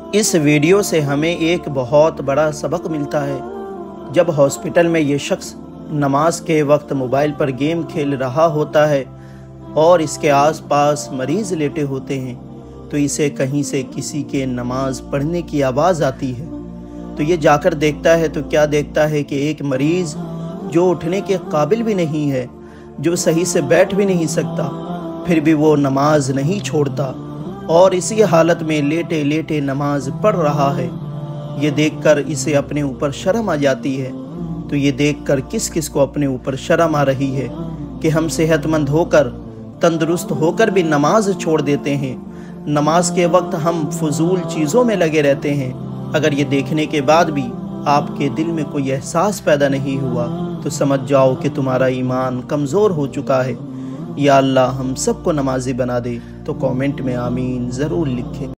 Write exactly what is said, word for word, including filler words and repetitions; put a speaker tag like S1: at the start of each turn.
S1: इस वीडियो से हमें एक बहुत बड़ा सबक मिलता है। जब हॉस्पिटल में ये शख्स नमाज के वक्त मोबाइल पर गेम खेल रहा होता है और इसके आसपास मरीज़ लेटे होते हैं, तो इसे कहीं से किसी के नमाज पढ़ने की आवाज़ आती है। तो ये जाकर देखता है तो क्या देखता है कि एक मरीज़ जो उठने के काबिल भी नहीं है, जो सही से बैठ भी नहीं सकता, फिर भी वो नमाज नहीं छोड़ता और इसी हालत में लेटे लेटे नमाज पढ़ रहा है। ये देखकर इसे अपने ऊपर शर्म आ जाती है। तो ये देखकर किस किस को अपने ऊपर शर्म आ रही है कि हम सेहतमंद होकर, तंदुरुस्त होकर भी नमाज छोड़ देते हैं। नमाज के वक्त हम फजूल चीज़ों में लगे रहते हैं। अगर ये देखने के बाद भी आपके दिल में कोई एहसास पैदा नहीं हुआ तो समझ जाओ कि तुम्हारा ईमान कमज़ोर हो चुका है। या अल्लाह हम सबको नमाजी बना दे। तो कमेंट में आमीन ज़रूर लिखें।